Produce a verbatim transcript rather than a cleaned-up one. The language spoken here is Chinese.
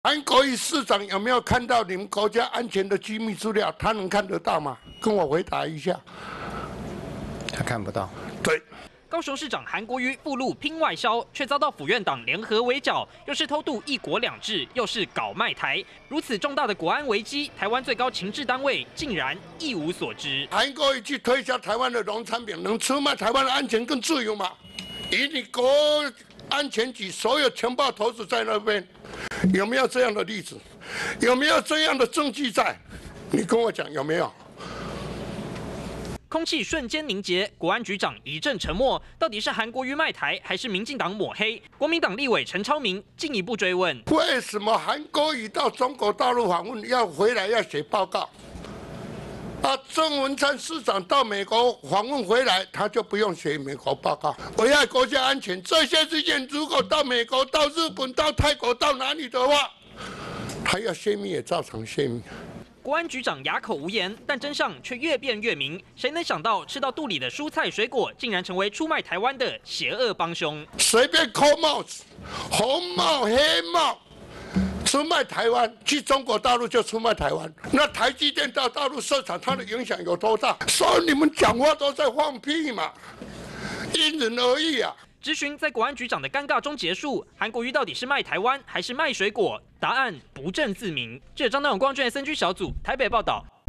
韩国瑜市长有没有看到你们国家安全的机密资料？他能看得到吗？跟我回答一下。 他看不到。 对。 高雄市长韩国瑜附录拼外销，却遭到府院党联合围剿，又是偷渡一国两制，又是搞卖台，如此重大的国安危机，台湾最高情治单位竟然一无所知。 韩国瑜去推销台湾的农产品，能出卖台湾的安全跟自由吗？以你国安全局所有情报头子在那边，有没有这样的例子？有没有这样的证据在？你跟我讲有没有？ 空气瞬间凝结，国安局长一阵沉默。到底是韩国瑜卖台，还是民进党抹黑？国民党立委陈超明进一步追问： 为什么韩国瑜到中国大陆访问要回来要写报告？啊，郑文灿市长到美国访问回来，他就不用写美国报告，危害国家安全。这些事件如果到美国、到日本、到泰国、到哪里的话，他要泄密也照常泄密。 国安局长哑口无言，但真相却越辩越明。谁能想到吃到肚里的蔬菜水果，竟然成为出卖台湾的邪恶帮凶？ 随便扣帽子，红帽、黑帽，出卖台湾，去中国大陆就出卖台湾。那台积电到大陆设厂，它的影响有多大？所以你们讲话都在放屁嘛，因人而异啊。 质询在国安局长的尴尬中结束，韩国瑜到底是卖台湾还是卖水果？答案不证自明。记者张大勇、光俊 S N G 小组台北报道。